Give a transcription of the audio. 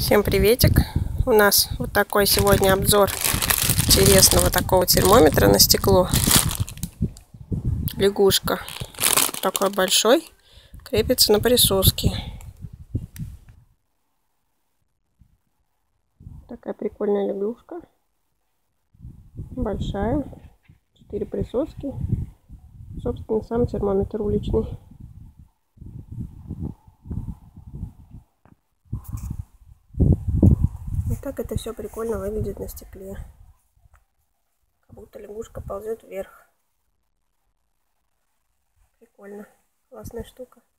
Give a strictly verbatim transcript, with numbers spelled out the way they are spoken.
Всем приветик! У нас вот такой сегодня обзор интересного такого термометра на стекло. Лягушка. Такой большой. Крепится на присоске. Такая прикольная лягушка. Большая. Четыре присоски. Собственно, сам термометр уличный. И так это все прикольно выглядит на стекле. Как будто лягушка ползет вверх. Прикольно. Классная штука.